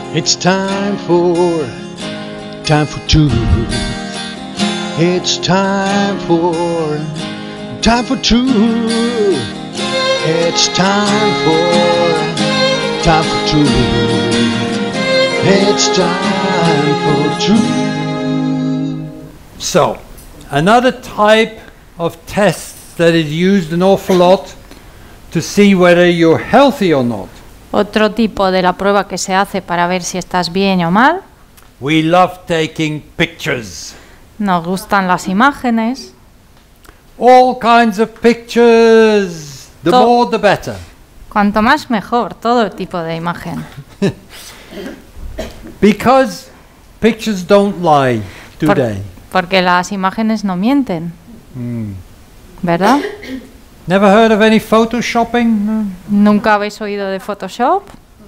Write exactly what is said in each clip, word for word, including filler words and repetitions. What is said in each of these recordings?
It's time for, time for truth. It's time for, time for truth. It's time for, time for truth. It's time for truth. So, another type of test that is used an awful lot to see whether you're healthy or not. Otro tipo de la prueba que se hace para ver si estás bien o mal. We love taking pictures. Nos gustan las imágenes. All kinds of pictures. The To- more the better. Cuanto más mejor, todo tipo de imagen. Because pictures don't lie, do Por- they? porque las imágenes no mienten, ¿verdad? Never heard of any photoshopping? No? ¿Nunca habéis oído de Photoshop?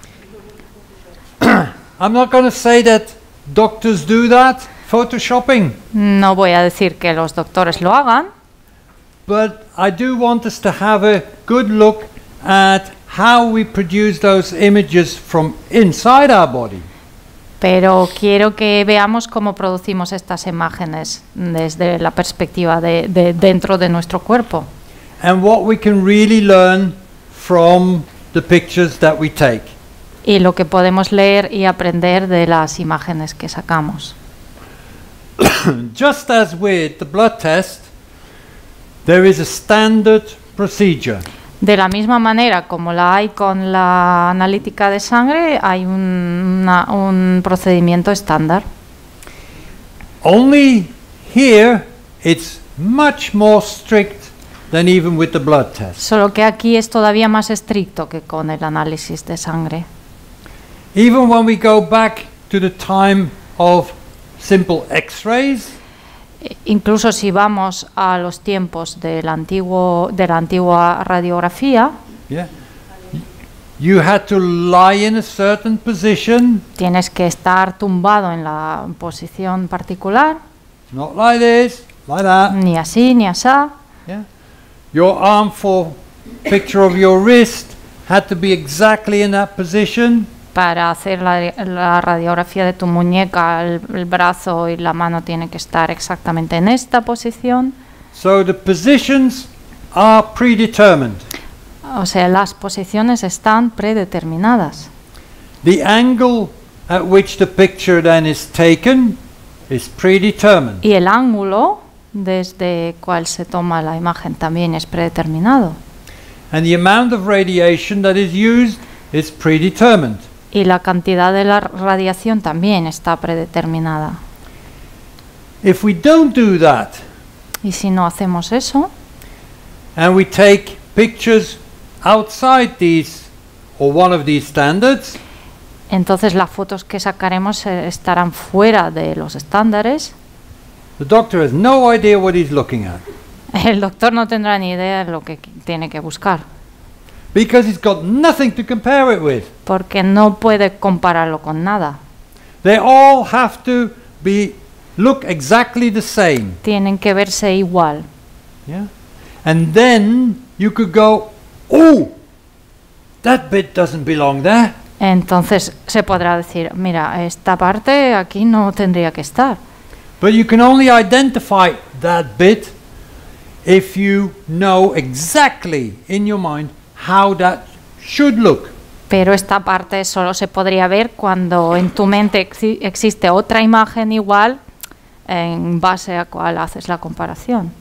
I'm not going to say that doctors do that, photoshopping, No voy a decir que los doctores lo hagan, but I do want us to have a good look at how we produce those images from inside our body. pero quiero que veamos cómo producimos estas imágenes desde la perspectiva de, de dentro de nuestro cuerpo And what we can really learn from the pictures that we take. y lo que podemos leer y aprender de las imágenes que sacamos. Just as with the blood test, there is a standard procedure. De la misma manera como la hay con la analítica de sangre, hay un, una- un procedimiento estándar. Only here it's much more strict than even with the blood test. Solo que aquí es todavía más estricto que con el análisis de sangre. Even when we go back to the time of simple x-rays, E- Incluso si vamos a los tiempos del antiguo, de la antigua radiografía, yeah, you had to lie in a certain position, tienes que estar tumbado en la posición particular, not like this, like that. ni así ni asá. Yeah. Your arm for picture of your wrist had to be exactly in that position. Para hacer la, la radiografía de tu muñeca, el, el brazo y la mano tienen que estar exactamente en esta posición. So the positions are predetermined. O sea, las posiciones están predeterminadas. The angle at which the picture then is taken is predetermined. Y el ángulo desde cual se toma la imagen también es predeterminado. And the amount of radiation that is used is predetermined. Y la cantidad de la radiación también está predeterminada. If we don't do that Y si no hacemos eso, and we take pictures outside these or one of these standards, entonces las fotos que sacaremos eh, estarán fuera de los estándares. the doctor has no idea what he's looking at El doctor no tendrá ni idea de lo que qu- tiene que buscar, because he's got nothing to compare it with. porque no puede compararlo con nada. They all have to be look exactly the same. Tienen que verse igual. Yeah? And then you could go, oh, that bit doesn't belong there. Entonces se podrá decir, mira, esta parte aquí no tendría que estar. But you can only identify that bit if you know exactly in your mind how that should look. Pero esta parte solo se podría ver cuando en tu mente exi- existe otra imagen igual en base a cuál haces la comparación.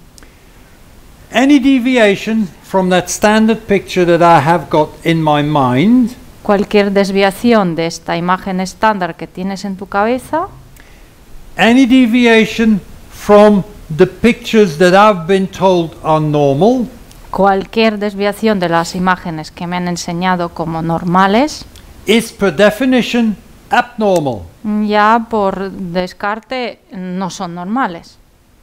Any deviation from that standard picture that I have got in my mind Cualquier desviación de esta imagen estándar que tienes en tu cabeza, any deviation from the pictures that I've been told are normal, cualquier desviación de las imágenes que me han enseñado como normales, is per definition abnormal. ya por descarte no son normales.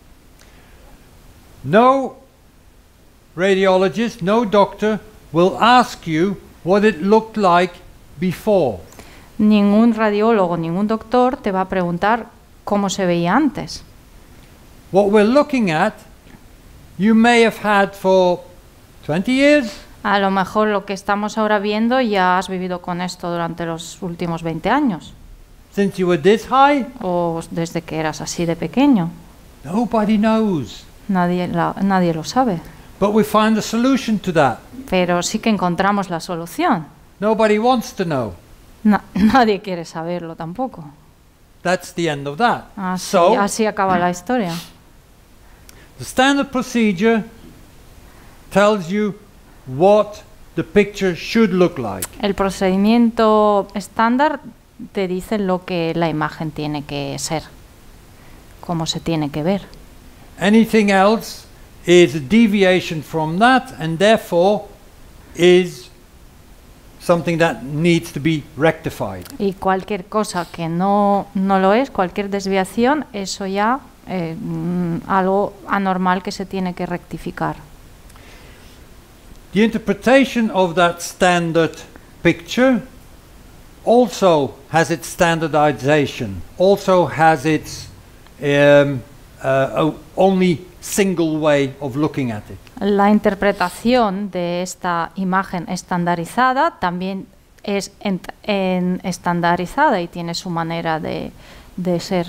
No radiologist, no doctor will ask you what it looked like before. Ningún radiólogo, ningún doctor te va a preguntar cómo se veía antes. What we're looking at, you may have had for twenty years, A lo mejor lo que estamos ahora viendo ya has vivido con esto durante los últimos veinte años. since you were this high? ¿O desde que eras así de pequeño? Nobody knows. Nadie, la- nadie lo sabe. But we find a solution to that. Pero sí que encontramos la solución. Nobody wants to know. Na- nadie quiere saberlo tampoco. That's the end of that. Así, So, así acaba la historia. the standard procedure tells you what the picture should look like. El procedimiento estándar te dice lo que la imagen tiene que ser, cómo se tiene que ver. Anything else is a deviation from that and therefore is something that needs to be rectified. Y cualquier cosa que no, no lo es, cualquier desviación, eso ya eh, mm, algo anormal que se tiene que rectificar. The interpretation of that standard picture also has its standardization, also has its um, uh, o- only single way of looking at it. La interpretación de esta imagen estandarizada también es en- en estandarizada y tiene su manera de, de ser.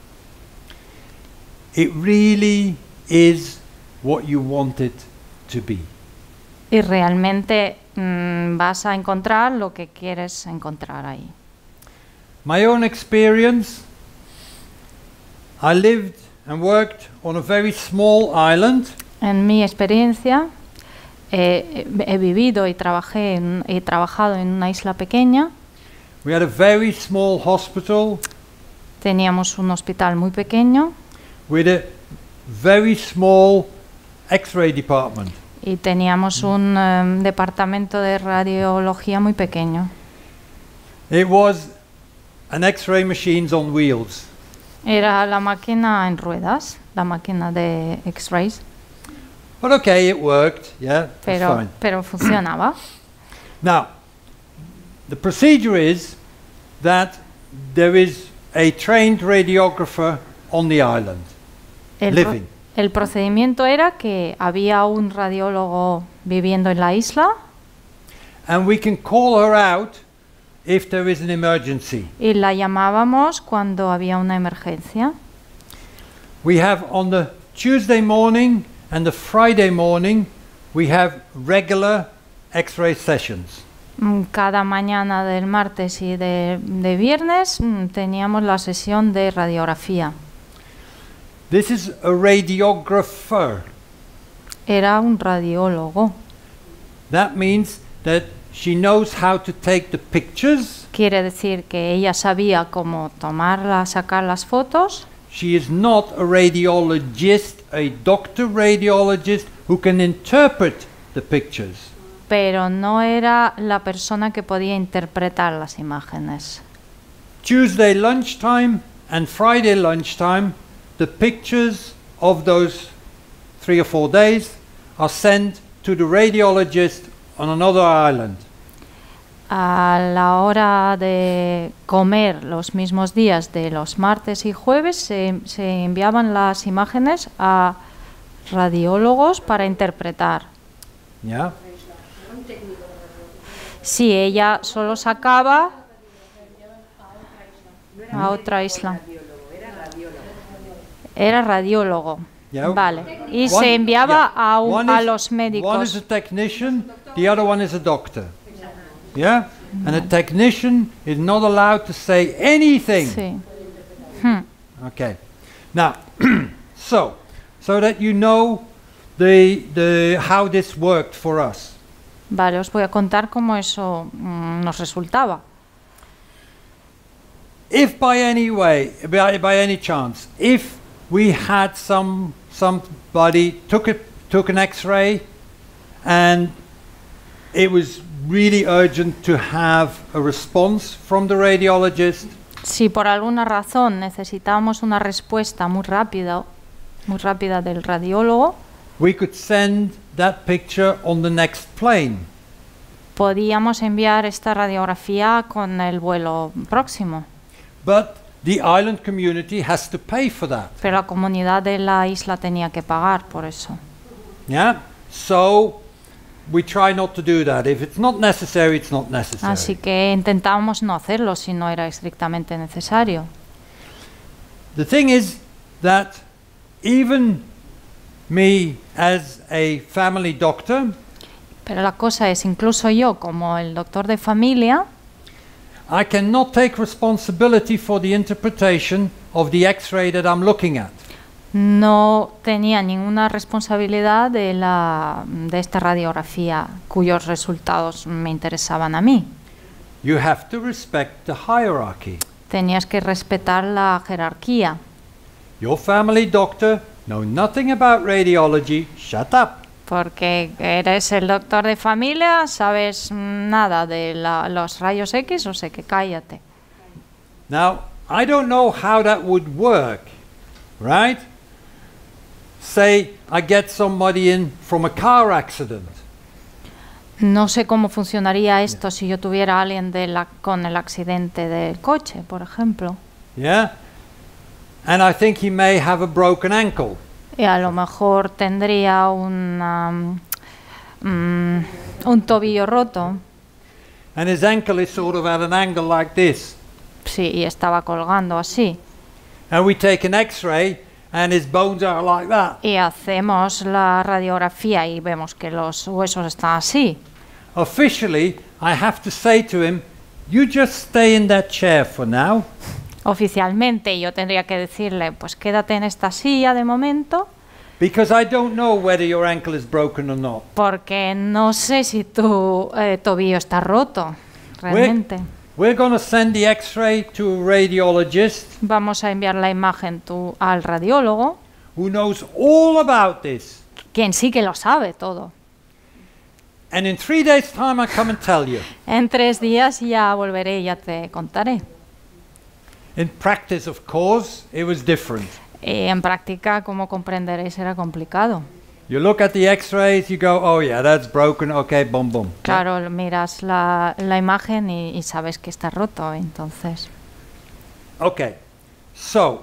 It really is what you want it to be. Y realmente mm, vas a encontrar lo que quieres encontrar ahí. My own experience, I lived and worked on a very small island. En mi experiencia, eh, he vivido y trabajé en- he trabajado en una isla pequeña. We had a very small hospital Teníamos un hospital muy pequeño with a very small X-ray department. y teníamos un em, departamento de radiología muy pequeño. It was an X-ray machines on wheels. Era la máquina en ruedas, la máquina de X-rays, But okay, it worked. Yeah, that's pero, fine. pero funcionaba. Now, the procedure is that there is a trained radiographer on the island, El, pro- living. el procedimiento era que había un radiólogo viviendo en la isla And we can call her out if there is an emergency. y la llamábamos cuando había una emergencia. We have on the Tuesday morning and the Friday morning, we have regular X-ray sessions. Mm, Cada mañana del martes y de, de viernes mm, teníamos la sesión de radiografía. This is a radiographer. Era un radiólogo. That means that she knows how to take the pictures. Quiere decir que ella sabía cómo tomarla, sacar las fotos. She is not a radiologist, a doctor radiologist who can interpret the pictures. Pero no era la persona que podía interpretar las imágenes. Tuesday lunchtime and Friday lunchtime, the pictures of those three or four days are sent to the radiologist on another island. A la hora de comer los mismos días de los martes y jueves se, se enviaban las imágenes a radiólogos para interpretar. Yeah? Sí, ella solo sacaba a otra isla. Era radiólogo. Yeah. Vale. Y One- se enviaba yeah. a, un- One a is- los One is médicos. a technician, the other one is a doctor. Yeah? And a technician is not allowed to say anything. Sí. Okay. Now, so, so that you know the, the, how this worked for us. Vale, os voy a contar cómo eso mm, nos resultaba. If by any way, by, by any chance, if we had some somebody took a, took an X-ray, and it was really urgent to have a response from the radiologist, Si por alguna razón necesitábamos una respuesta muy rápida, muy rápida del radiólogo, we could send that picture on the next plane. podíamos enviar esta radiografía con el vuelo próximo. But the island community has to pay for that. Pero la comunidad de la isla tenía que pagar por eso. Yeah? So we try not to do that. If it's not necessary, it's not necessary. Así que intentábamos no hacerlo si no era estrictamente necesario. The thing is that even me as a family doctor, Pero la cosa es, incluso yo como el doctor de familia, I cannot take responsibility for the interpretation of the X-ray that I'm looking at. no tenía ninguna responsabilidad de, la, de esta radiografía cuyos resultados me interesaban a mí. You have to respect the hierarchy. Tenías que respetar la jerarquía. Your family doctor know nothing about radiology. Shut up. Porque eres el doctor de familia, sabes nada de la, los rayos X, o sea que cállate. Now, I don't know how that would work, right? Say I get somebody in from a car accident. No sé cómo funcionaría esto si yo tuviera a alguien de la, con el accidente del coche, por ejemplo. Yeah? And I think he may have a broken ankle. Y a lo mejor tendría una, mm, un tobillo roto. And his ankle is sort of at an angle like this. Sí, y estaba colgando así. And we take an X-ray and his bones are like that. Y hacemos la radiografía y vemos que los huesos están así. Officially, I have to say to him, you just stay in that chair for now. Oficialmente yo tendría que decirle, pues quédate en esta silla de momento, Because I don't know whether your ankle is broken or not. porque no sé si tu eh, tobillo está roto, realmente. We're going to send the X-ray to a radiologist Vamos a enviar la imagen tu, al radiólogo, who knows all about this. quien sí que lo sabe todo. And in three days' time, I come and tell you. En tres días ya volveré y ya te contaré. In practice, of course, it was different. Y en práctica, como comprenderéis, era complicado. You look at the X-rays, you go, oh yeah, that's broken, okay, boom, boom. Claro, miras la, la imagen y, y sabes que está roto, entonces. Okay, so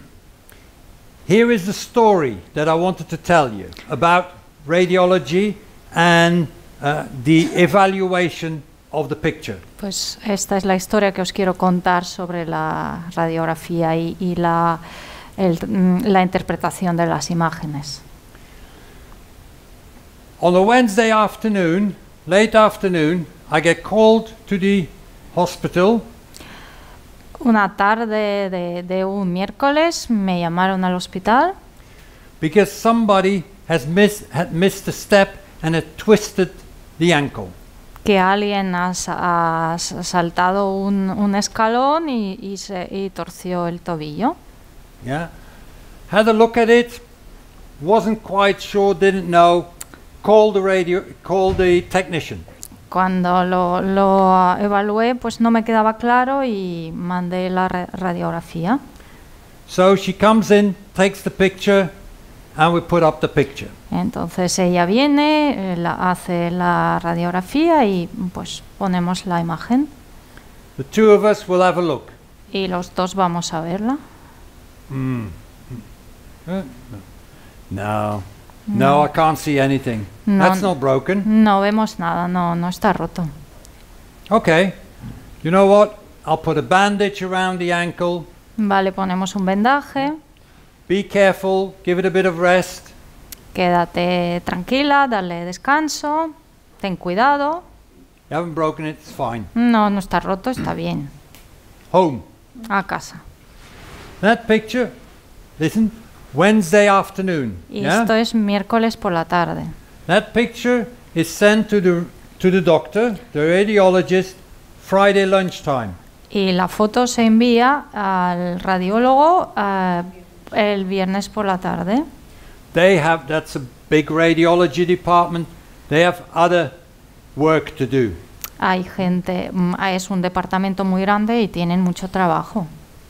here is the story that I wanted to tell you about radiology and uh, the evaluation of the picture. Pues esta es la historia que os quiero contar sobre la radiografía y, y la, el, mm, la interpretación de las imágenes. On a Wednesday afternoon, late afternoon, I get called to the hospital Una tarde de, de un miércoles me llamaron al hospital because somebody has miss, had missed a step and had twisted the ankle. que alguien ha, sa- ha s- saltado un, un escalón y, y, se, y torció el tobillo. Yeah, had a look at it, wasn't quite sure, didn't know. Called the radio, called the technician. Cuando lo, lo evalué, pues no me quedaba claro y mandé la ra- radiografía. So she comes in, takes the picture, and we put up the picture. Entonces ella viene, eh, la- hace la radiografía y pues ponemos la imagen The two of us will have a look. y los dos vamos a verla. Mm. Uh, No, no, I can't see anything. No. That's not broken. No vemos nada, no, no está roto. Okay, you know what? I'll put a bandage around the ankle. Vale, ponemos un vendaje, Be careful, give it a bit of rest. quédate tranquila, dale descanso, ten cuidado. You haven't broken it, it's fine. No, no está roto, está bien. Home. A casa. That picture, listen, Wednesday afternoon. Y yeah? esto es miércoles por la tarde. That picture is sent to the to the doctor, the radiologist, Friday lunchtime. Y la foto se envía al radiólogo eh, el viernes por la tarde. They have, that's a big radiology department. They have other work to do. Hay gente, mm, es un departamento muy grande y tienen mucho trabajo.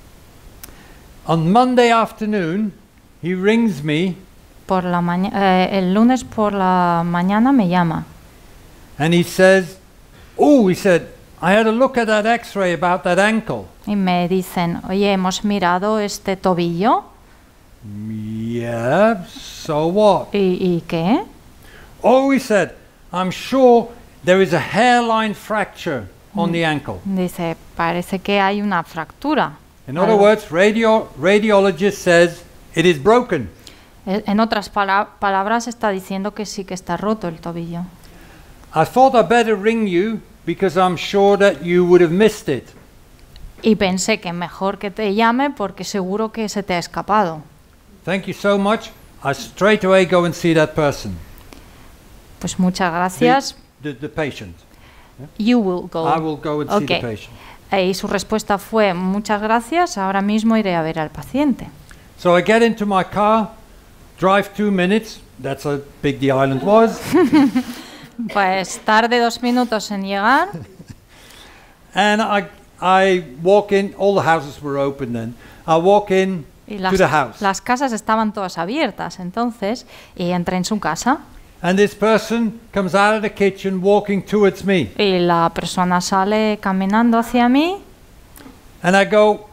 On Monday afternoon, he rings me Por la maña- eh, el lunes por la mañana me llama and he says, oh, he said, I had a look at that X-ray about that ankle. y me dicen, oye, hemos mirado este tobillo. Yeah, so what? ¿Y, y qué? Oh, he said, I'm sure there is a hairline fracture on the ankle. Dice, parece que hay una fractura. In other Algo. words, radio, radiologist says it is broken. E- En otras pala- palabras, está diciendo que sí que está roto el tobillo. I thought I'd better ring you because I'm sure that you would have missed it. Y pensé que mejor que te llame porque seguro que se te ha escapado. Thank you so much. I straight away go and see that person, Pues muchas the, gracias. the, the patient. You will go. I will go and see Okay. the patient. Y su respuesta fue, muchas gracias, ahora mismo iré a ver al paciente. So I get into my car, drive two minutes. That's how big the island was. Pues tarde dos minutos en llegar And I, I walk in. All the houses were open then. I walk in y to las, the house. las casas estaban todas abiertas, entonces, y entré en su casa And this person comes out of the kitchen walking towards me. y la persona sale caminando hacia mí And I go,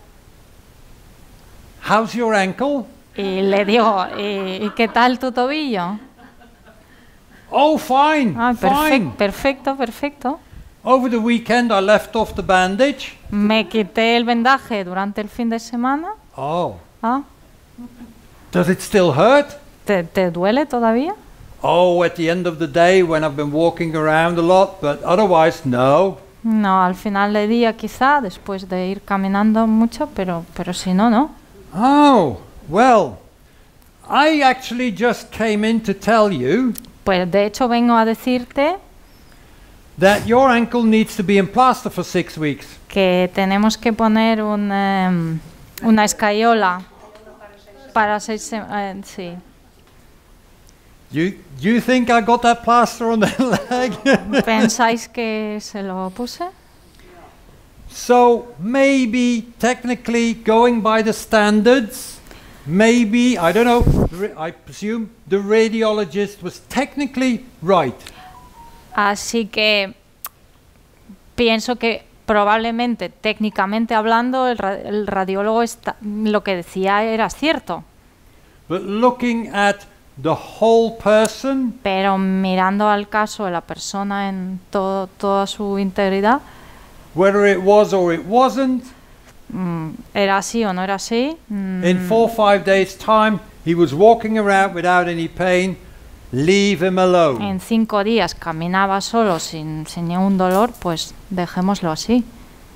how's your ankle? y le digo, ¿y, y qué tal tu tobillo? Oh, fine, Ah, perfec- fine. perfecto, perfecto. Over the weekend I left off the bandage. Me quité el vendaje durante el fin de semana. Oh, Ah, does it still hurt? ¿te, te duele todavía? Oh, at the end of the day when I've been walking around a lot, but otherwise, no. No, al final del día quizá, después de ir caminando mucho, pero, pero si no, no. Oh, well, I actually just came in to tell you Pues de hecho vengo a decirte that your ankle needs to be in plaster for six weeks. que tenemos que poner un, em, una escayola para seis semanas. Sí. You, you think I got that plaster on the leg? ¿Pensáis que se lo puse? So maybe technically going by the standards, maybe, I don't know, the ra- I presume the radiologist was technically right. Así que pienso que probablemente, técnicamente hablando, el, ra- el radiólogo está, lo que decía era cierto. But looking at the whole person, Pero mirando al caso de la persona en todo, toda su integridad, whether it was or it wasn't, mm, ¿era así o no era así? Mm, in four or five days' time, he was walking around without any pain. Leave him alone. en cinco días caminaba solo sin, sin ningún dolor, pues dejémoslo así.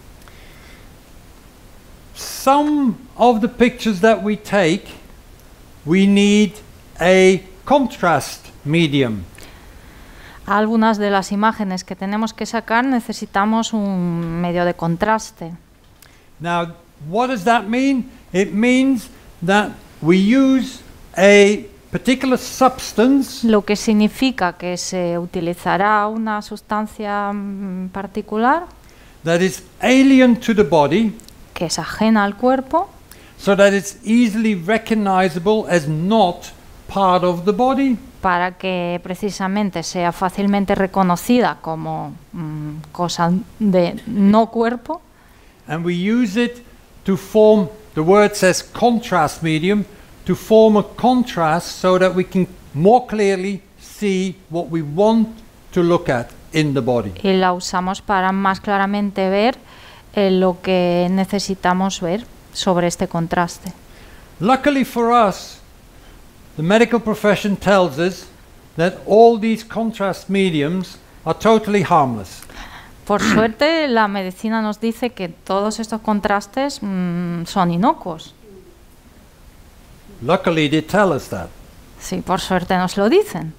Some of the pictures that we take, we need a contrast medium. Algunas de las imágenes que tenemos que sacar necesitamos un medio de contraste. Now, what does that mean? It means that we use a particular substance Lo que significa que se utilizará una sustancia mm, particular that is alien to the body que es ajena al cuerpo so that it's easily recognizable as not part of the body. para que precisamente sea fácilmente reconocida como mm, cosa de no cuerpo, And we use it to form, the word says contrast medium, to form a contrast so that we can more clearly see what we want to look at in the body. y la usamos para más claramente ver eh, lo que necesitamos ver sobre este contraste. Luckily for us, the medical profession tells us that all these contrast mediums are totally harmless. Por suerte, la medicina nos dice que todos estos contrastes mm, son inocuos. Luckily, they tell us that. Sí, por suerte nos lo dicen.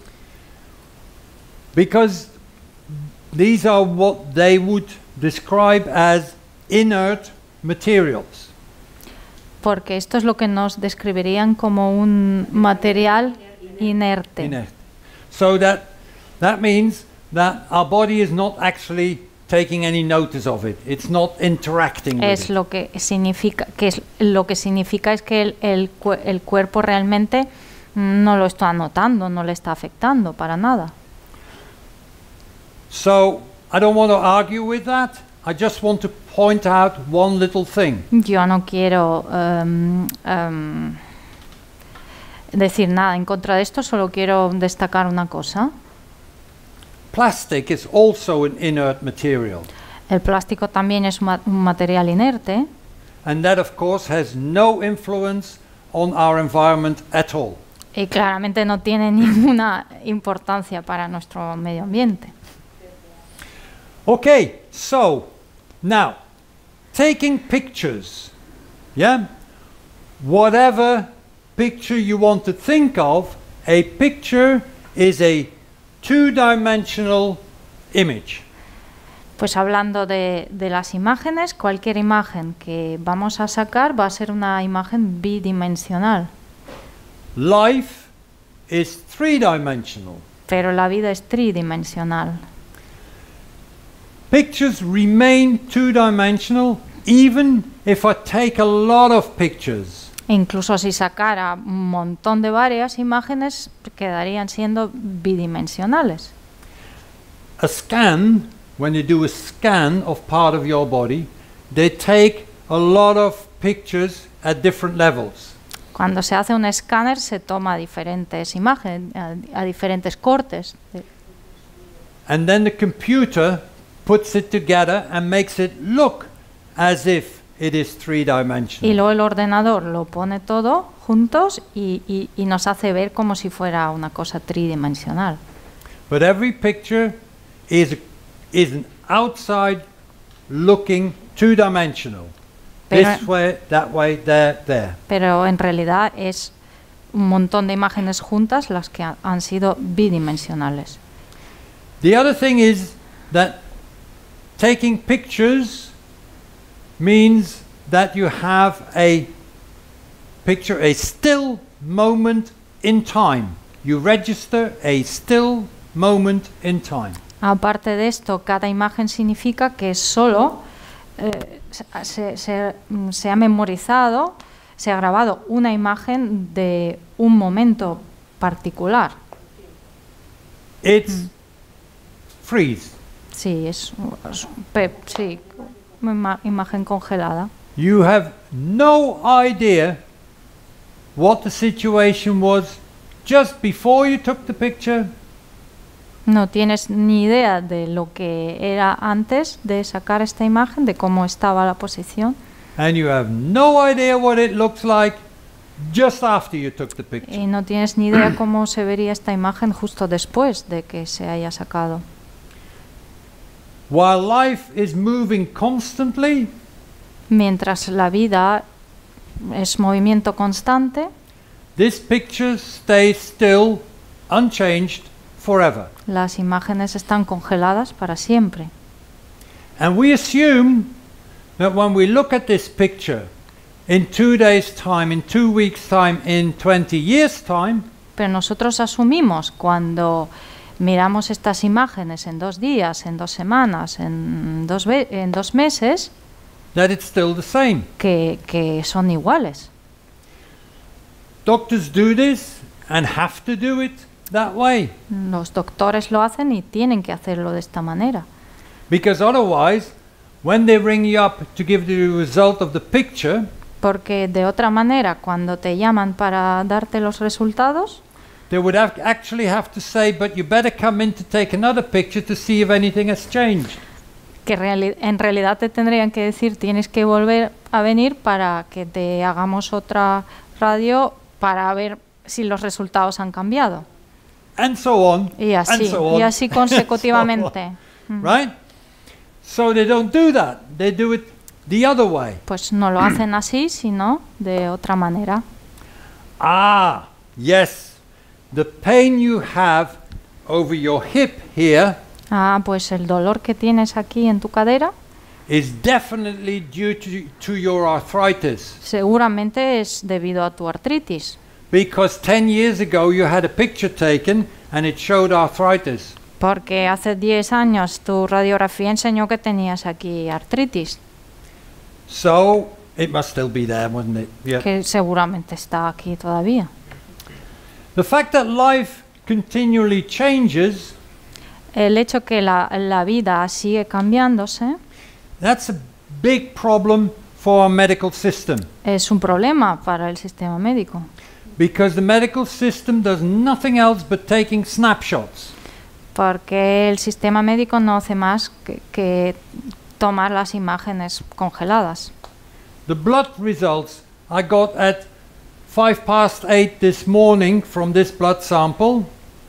Because these are what they would describe as inert materials. Porque esto es lo que nos describirían como un material inerte. Inert. So that, that means that our body is not actually taking any notice of it. It's not interacting with Es it. lo que significa, que es lo que significa es que el, el, cue- el cuerpo realmente no lo está notando, no le está afectando para nada. So I don't want to argue with that. I just want to point out one little thing. Yo no quiero em, em, decir nada en contra de esto, solo quiero destacar una cosa. plastic is also an inert material. El plástico también es ma- un material inerte And that, of course, has no influence on our environment at all. y claramente no tiene ninguna importancia para nuestro medio ambiente. Okay, so now, taking pictures, yeah? Whatever picture you want to think of, a picture is a two-dimensional image. Pues hablando de, de las imágenes, cualquier imagen que vamos a sacar va a ser una imagen bidimensional, Life is three-dimensional. pero la vida es tridimensional. Pictures remain two-dimensional even if I take a lot of pictures. E incluso si sacara un montón de varias imágenes, quedarían siendo bidimensionales. A scan, when you do a scan of part of your body, they take a lot of pictures at different levels. Cuando se hace un escáner se toma diferentes imágenes, a, a diferentes cortes. de- And then the computer puts it together and makes it look as if it is Y three-dimensional. luego el ordenador lo pone todo juntos y, y- y nos hace ver como si fuera una cosa tridimensional. But every picture is, is an outside looking two-dimensional. Pero- This way, that way, there, there. Pero en realidad es un montón de imágenes juntas las que ha- han sido bidimensionales. The other thing is that taking pictures means that you have a picture, a still moment in time. You register a still moment in time. Aparte de esto, cada imagen significa que solo eh, se, se- mm, se ha memorizado, se ha grabado una imagen de un momento particular. It's freeze. Sí, es, es- pe- sí, una ima- imagen congelada. You have no idea what the situation was just before you took the picture No tienes ni idea de lo que era antes de sacar esta imagen, de cómo estaba la posición, and you have no idea what it looks like just after you took the picture. y no tienes ni idea cómo se vería esta imagen justo después de que se haya sacado. While life is moving constantly, Mientras la vida es movimiento constante, this picture stays still, unchanged, forever. las imágenes están congeladas para siempre. And we assume that when we look at this picture in two days' time, in two weeks' time, in twenty years' time, Pero nosotros asumimos cuando miramos estas imágenes en dos días, en dos semanas, en dos, ve- en dos meses, that it's still the same. que, que son iguales. Doctors do this and have to do it that way, Los doctores lo hacen y tienen que hacerlo de esta manera. because otherwise, when they ring you up to give the result of the picture, Porque de otra manera, cuando te llaman para darte los resultados, they would have actually have to say, but you better come in to take another picture to see if anything has changed. que reali- en realidad te tendrían que decir tienes que volver a venir para que te hagamos otra radio para ver si los resultados han cambiado. And so on. Y and así, so on, y así and so on. consecutivamente. Mm. Right? So they don't do that. They do it the other way. Pues no lo hacen así, sino de otra manera. Ah, yes. The pain you have over your hip here Ah, pues el dolor que tienes aquí en tu cadera is definitely due to, to your arthritis. seguramente es debido a tu artritis. Because ten years ago you had a picture taken and it showed arthritis. Porque hace diez años tu radiografía enseñó que tenías aquí artritis, So it must still be there, wouldn't it? Yeah. que seguramente está aquí todavía. The fact that life continually changes, El hecho que la, la vida sigue cambiándose that's a big problem for our medical system. es un problema para el sistema médico, Because the medical system does nothing else but taking snapshots. Porque el sistema médico no hace más que, que tomar las imágenes congeladas. The blood results I got at five past eight this morning from this blood sample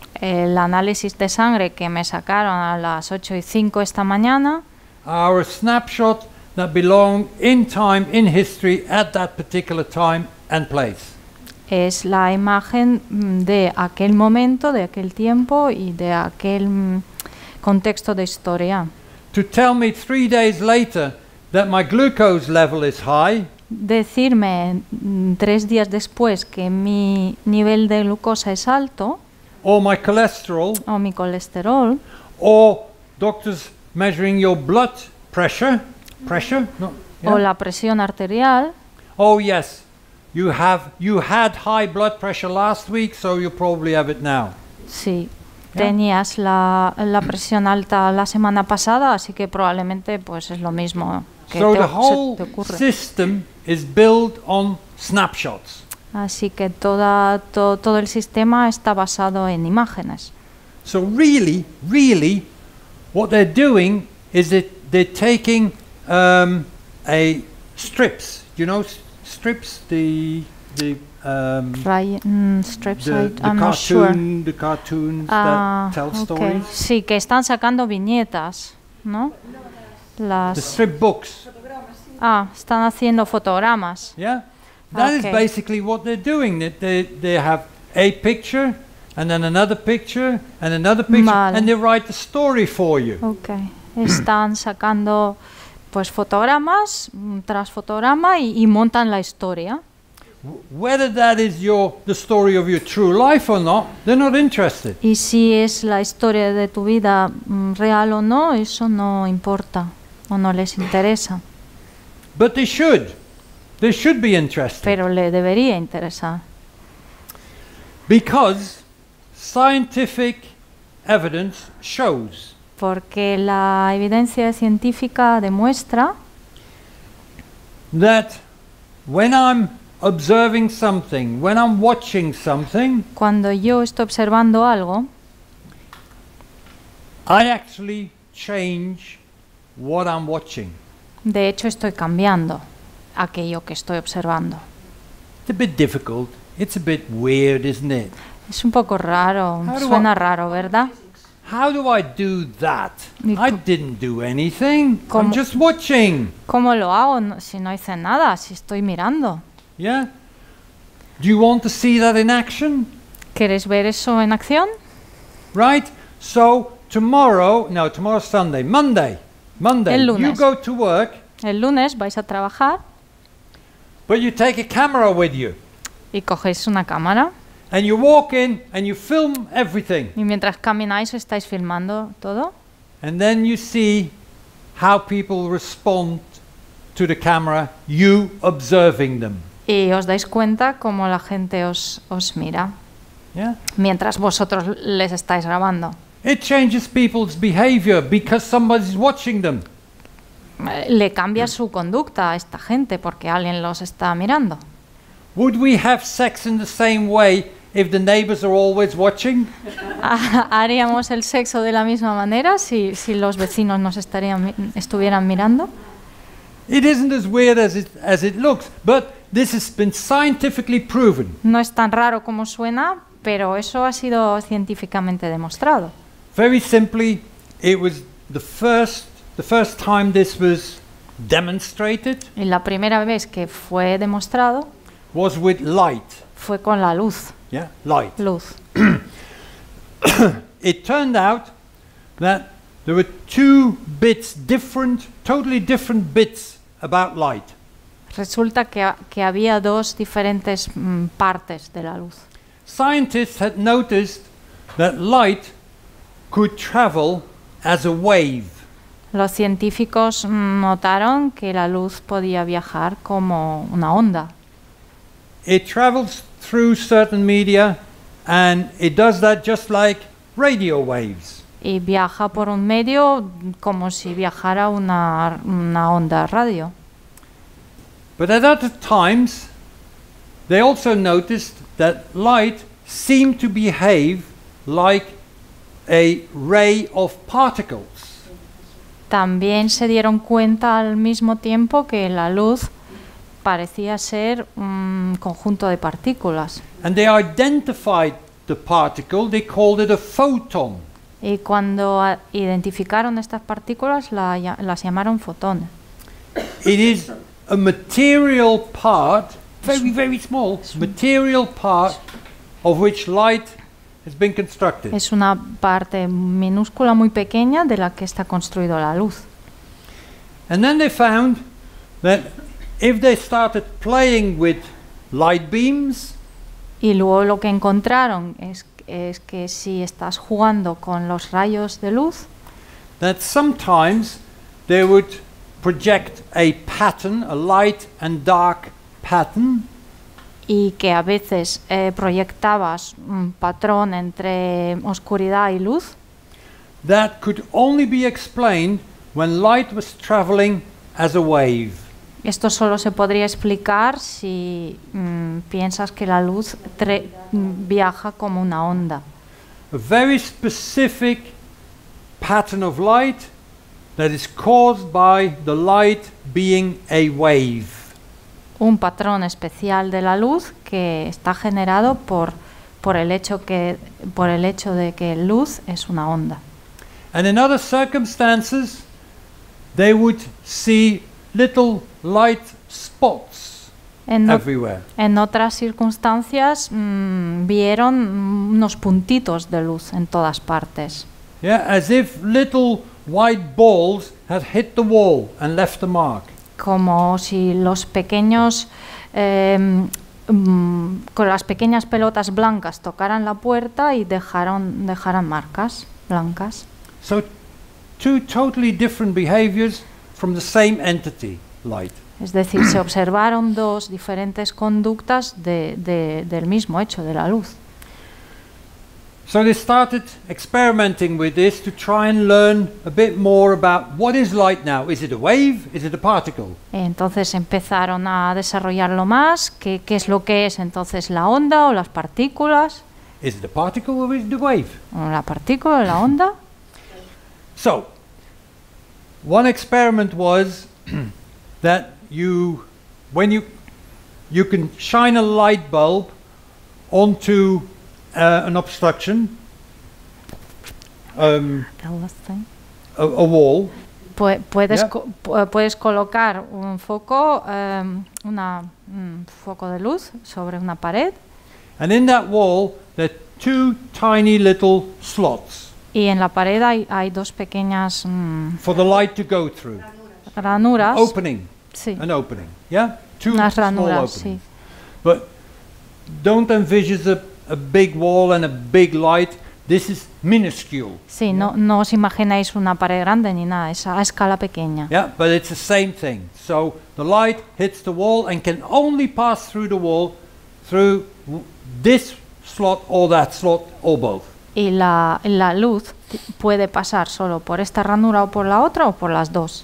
El análisis de sangre que me sacaron a las ocho y cinco esta mañana are a snapshot that belong in time, in history, at that particular time and place. es la imagen mm, de aquel momento, de aquel tiempo y de aquel mm, contexto de historia. To tell me three days later that my glucose level is high Decirme mm, tres días después que mi nivel de glucosa es alto or my cholesterol o mi colesterol or doctors measuring your blood pressure, pressure, no, yeah? o la presión arterial. Oh yes, you have you had high blood pressure last week, so you probably have it now. Sí, Yeah. tenías la, la presión alta la semana pasada, así que probablemente pues es lo mismo que So te, the se whole te ocurre. system is built on snapshots. Así que toda, to- todo el sistema está basado en imágenes. So really, really, what they're doing is that they're taking um, a strips. You know, s- strips. The the um, Ray- mm, strips, the, I- the I'm not sure. cartoon, the cartoons Ah, that tell ok. stories. Sí, que están sacando viñetas, ¿no? The Las, strip books. ah, están haciendo fotogramas. Yeah, that is Okay. basically what they're doing. That they they have a picture, and then another picture, and another picture, Vale. and they write the story for you. Ok. Están sacando pues fotogramas mm, tras fotograma y, y montan la historia. W- Whether that is your the story of your true life or not, they're not interested. Y si es la historia de tu vida mm, real o no, eso no importa o no les interesa, But they should. They should be interested. pero le debería interesar. Because scientific evidence shows Porque la evidencia científica demuestra that when I'm observing something, when I'm watching something, cuando yo estoy observando algo, I actually change what I'm watching. de hecho estoy cambiando aquello que estoy observando. It's a bit difficult. It's a bit weird, isn't it? Es un poco raro, How do suena I- raro, ¿verdad? How do I do that? Y I co- didn't do anything. I'm ¿Cómo? just watching. ¿Cómo lo hago no- si no hice nada, si estoy mirando? Yeah? Do you want to see that in action? ¿Quieres ver eso en acción? Right? So tomorrow, no, tomorrow's Sunday, Monday, Monday, El you lunes. go to work, El lunes vais a trabajar but you take a camera with you, y cogéis una cámara and you walk in and you film everything, y mientras camináis estáis filmando todo and then you see how people respond to the camera, you observing them. y os dais cuenta cómo la gente os, os mira Yeah? mientras vosotros les estáis grabando. It changes people's behavior because somebody's watching them. Eh, Le cambia su conducta a esta gente porque alguien los está mirando. Would we have sex in the same way if the neighbors are always watching? ¿Haríamos el sexo de la misma manera si, si los vecinos nos estarían, mi- estuvieran mirando? It isn't as weird as it, as it looks, but this has been scientifically proven. No es tan raro como suena, pero eso ha sido científicamente demostrado. Very simply, it was the first, the first time this was demonstrated Y la primera vez que fue demostrado was with light. fue con la luz. Yeah, light. Luz. It turned out that there were two bits, different, totally different bits about light. Resulta que, ha- que había dos diferentes mm, partes de la luz. Scientists had noticed that light could travel as a wave. Los científicos mm, notaron que la luz podía viajar como una onda. It travels through certain media and it does that just like radio waves. Y viaja por un medio como si viajara una, una onda radio. But at other times, they also noticed that light seemed to behave like a ray of particles. También se dieron cuenta al mismo tiempo que la luz parecía ser un conjunto de partículas. And they identified the particle, they called it a photon. Y cuando a- identificaron estas partículas la lla- las llamaron fotones. It is a material part, very, very small, material part of which light has been constructed. Es una parte minúscula muy pequeña de la que está construido la luz. And then they found that if they started playing with light beams, Y luego lo que encontraron es, es que si estás jugando con los rayos de luz, that sometimes they would project a pattern, a light and dark pattern, y que a veces eh, proyectabas un patrón entre oscuridad y luz, that could only be explained when light was traveling as a wave. esto solo se podría explicar si mm, piensas que la luz tre- mm, viaja como una onda. A very specific pattern of light that is caused by the light being a wave. Un patrón especial de la luz que está generado por, por, el hecho que, por el hecho de que luz es una onda. And in other circumstances, they would see little light spots En, o- everywhere. en otras circunstancias mm, vieron unos puntitos de luz en todas partes, Yeah, as if little white balls had hit the wall and left a mark. como si los pequeños eh, mm, con las pequeñas pelotas blancas tocaran la puerta y dejaron, dejaran marcas blancas. So, two totally different behaviors from the same entity, light. Es decir, se observaron dos diferentes conductas de- de- del mismo hecho, de la luz. So they started experimenting with this to try and learn a bit more about what is light now. Is it a wave? Is it a particle? Entonces empezaron a desarrollarlo más, qué, qué es lo que es entonces la onda o las partículas, Is it a particle or is it a wave? o la partícula, la onda. So, one experiment was that you, when you, you can shine a light bulb onto uh, an obstruction, um, a, a wall, Pu- Puedes, Yeah. co- pu- puedes colocar un foco, em, una, un foco de luz sobre una pared and in that wall there are two tiny little slots y en la pared hay, hay dos pequeñas mm, for the light to go through. ranuras. Opening, Sí, an opening, yeah? Two unas small ranuras, sí. openings. But don't envisage a, a big wall and a big light. This is minuscule. Sí, no, no os imagináis una pared grande ni nada, es a escala pequeña. Yeah, but it's the same thing. So the light hits the wall and can only pass through the wall through w- this slot or that slot or both. Y la, la luz t- puede pasar solo por esta ranura o por la otra o por las dos.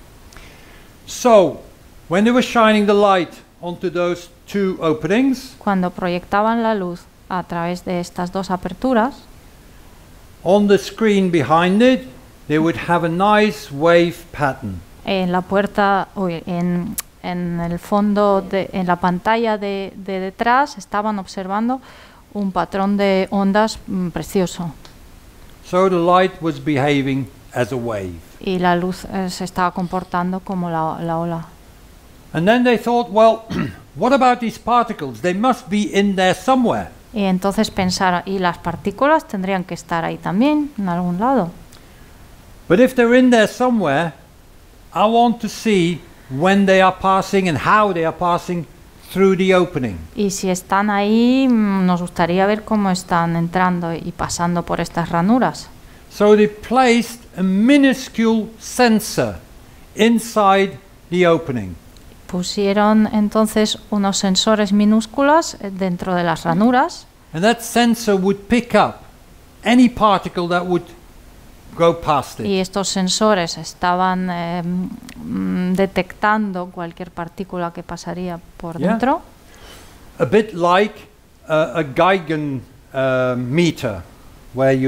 So when they were shining the light onto those two openings, Cuando proyectaban la luz a través de estas dos aperturas, on the screen behind it, they would have a nice wave pattern. en la puerta, uy, en, en el fondo, de, en la pantalla de, de detrás, estaban observando un patrón de ondas mm, precioso. So the light was behaving as a wave. Y la luz eh, se estaba comportando como la, la ola. And then they thought, well, what about these particles? They must be in there somewhere. Y entonces pensaron, y las partículas tendrían que estar ahí también, en algún lado. But if they're in there somewhere, I want to see when they are passing and how they are passing through the opening. Y si están ahí, mm, nos gustaría ver cómo están entrando y pasando por estas ranuras. So they placed a minuscule sensor inside the opening. Pusieron entonces unos sensores minúsculos eh, dentro de las ranuras And that sensor would pick up any particle that would go past it. y estos sensores estaban eh, mm, detectando cualquier partícula que pasaría por Yeah. dentro, A bit like uh, a Geigen uh, meter, where you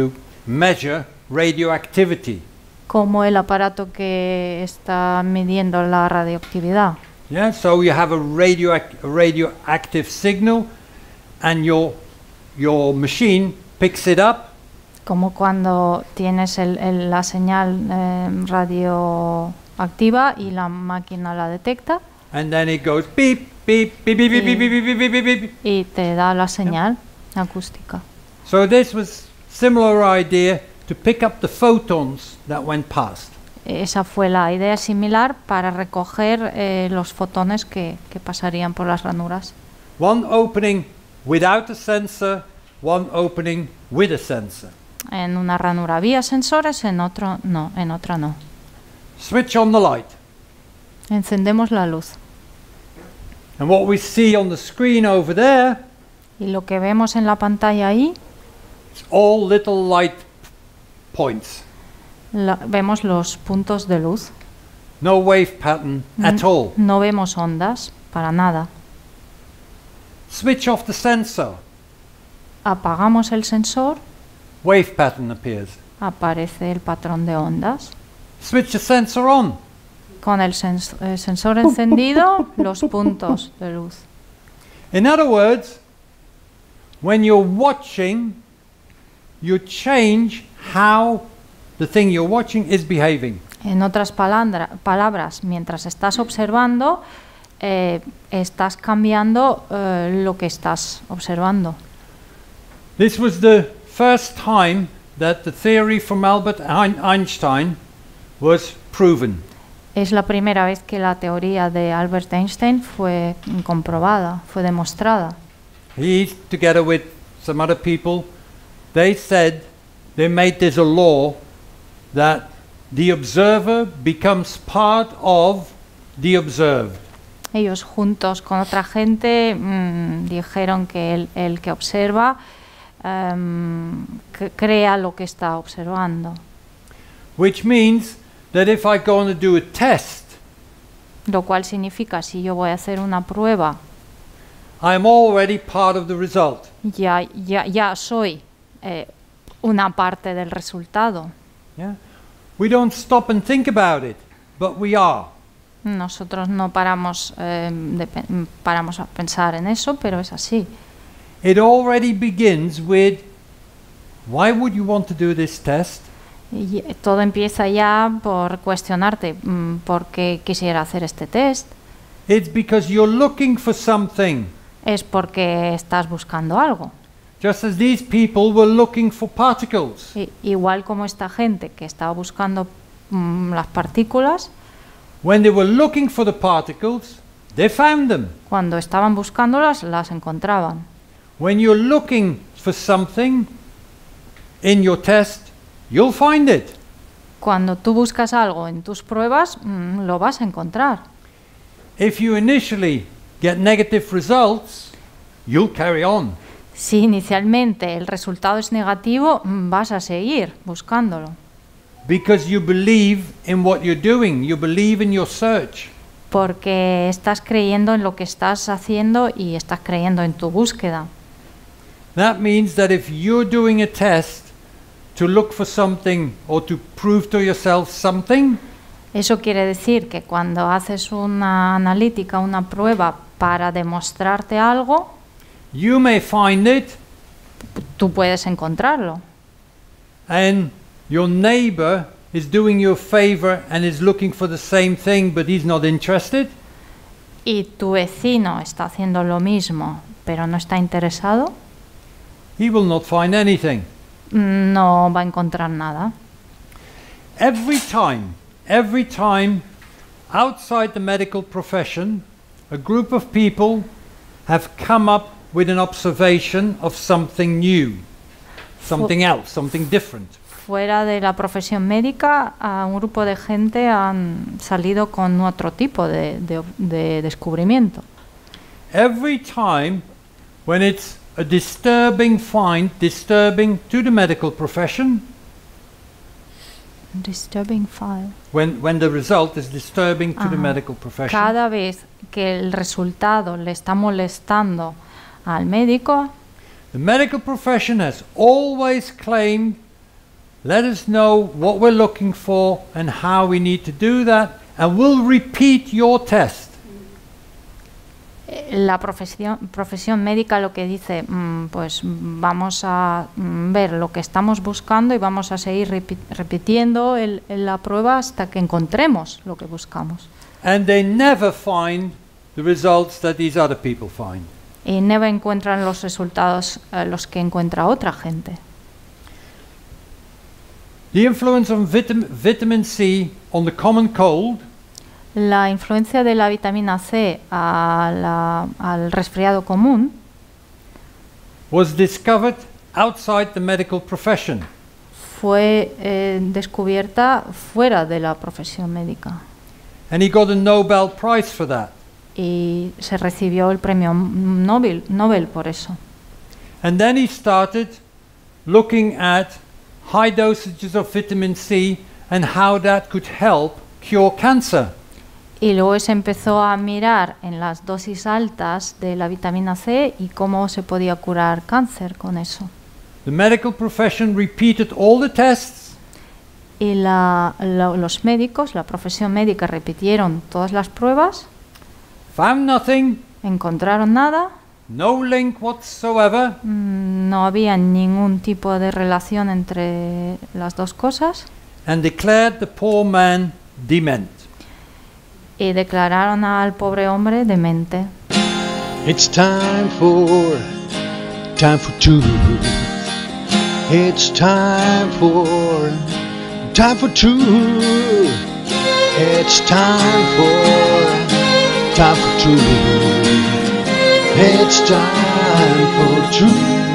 measure radioactivity. como el aparato que está midiendo la radioactividad. Yeah, so you have a, radioac- a radioactive signal, and your your machine picks it up. Como cuando tienes el, el- la señal eh, radioactiva y la máquina la detecta And then it goes beep, beep, beep, beep, beep, beep, beep, beep, beep, beep, beep. y te da la señal acústica. So this was similar idea to pick up the photons that went past. Esa fue la idea similar para recoger eh, los fotones que, que pasarían por las ranuras. One opening without a sensor, one opening with a sensor. En una ranura había sensores, en otro no, en otra no. Switch on the light. Encendemos la luz And what we see on the screen over there y lo que vemos en la pantalla ahí, is all little light points. la- vemos los puntos de luz. No wave pattern at N- all. No vemos ondas, para nada. Switch off the sensor. Apagamos el sensor, Wave pattern appears. aparece el patrón de ondas. Switch the sensor on. Con el sens- eh, sensor encendido, los puntos de luz. In other words, when you're watching, you change how the thing you're watching is behaving. En otras palandra- palabras, mientras estás observando, eh, estás cambiando eh, lo que estás observando. This was the first time that the theory from Albert Ein- Einstein was proven. Es la primera vez que la teoría de Albert Einstein fue comprobada, fue demostrada. He, together with some other people, they said they made this a law that the observer becomes part of the observed. Ellos juntos con otra gente mm, dijeron que el, el que observa em, que crea lo que está observando. Which means that if I go on to do a test, Lo cual significa, si yo voy a hacer una prueba, I am already part of the result. ya, ya, ya soy eh, una parte del resultado. Yeah? We don't stop and think about it, but we are. Nosotros no paramos, eh, de pe- paramos a pensar en eso, pero es así. It already begins with, why would you want to do this test? Y eh, todo empieza ya por cuestionarte mm, por qué quisiera hacer este test. It's because you're looking for something. Es porque estás buscando algo. Just as these people were looking for particles. I- igual como esta gente que estaba buscando mm, las partículas, When they were looking for the particles, they found them. cuando estaban buscándolas, las encontraban. When you're looking for something in your test, you'll find it. Cuando tú buscas algo en tus pruebas, mm, lo vas a encontrar. If you initially get negative results, you'll carry on. Si inicialmente el resultado es negativo, mm, vas a seguir buscándolo. Because you believe in what you're doing, you believe in your search. Porque estás creyendo en lo que estás haciendo y estás creyendo en tu búsqueda. That means that if you're doing a test to look for something or to prove to yourself something, Eso quiere decir que cuando haces una analítica, una prueba para demostrarte algo, you may find it tú puedes encontrarlo. and your neighbor is doing you a favor and is looking for the same thing but he's not interested. Y tu vecino está haciendo lo mismo, pero no está interesado, He will not find anything. no va a encontrar nada. Every time, every time outside the medical profession, a group of people have come up with an observation of something new, something else, something different. Fuera de la profesión médica, a un grupo de gente han salido con otro tipo de, de- de descubrimiento. Every time when it's a disturbing find, disturbing to the medical profession, Disturbing file. when, when the result is disturbing to the Ajá. medical profession, Cada vez que el resultado le está molestando al médico, the medical profession has always claimed let us know what we're looking for and how we need to do that, and we'll repeat your test. La profesión, profesión médica lo que dice, mm, pues vamos a mm, ver lo que estamos buscando y vamos a seguir repi repitiendo el, el la prueba hasta que encontremos lo que buscamos. And they never find the results that these other people find. Y no encuentran los resultados eh, los que encuentra otra gente. The influence of vitam vitamin C on the common cold La influencia de la vitamina C a la, al resfriado común was discovered outside the medical profession. fue eh, descubierta fuera de la profesión médica And he got a Nobel Prize for that. y se recibió el premio Nobel, Nobel por eso. And then he started looking at high dosages of vitamin C and how that could help cure cancer. Y luego se empezó a mirar en las dosis altas de la vitamina C y cómo se podía curar cáncer con eso. The medical profession repeated all the tests, Y la, la, los médicos, la profesión médica, repitieron todas las pruebas, found nothing, encontraron nada, no link whatsoever, mm, no había ningún tipo de relación entre las dos cosas and declared the poor man dement. y declararon al pobre hombre demente. It's time for, time for truth. It's time for, time for truth. It's time for, time for truth. It's time for truth.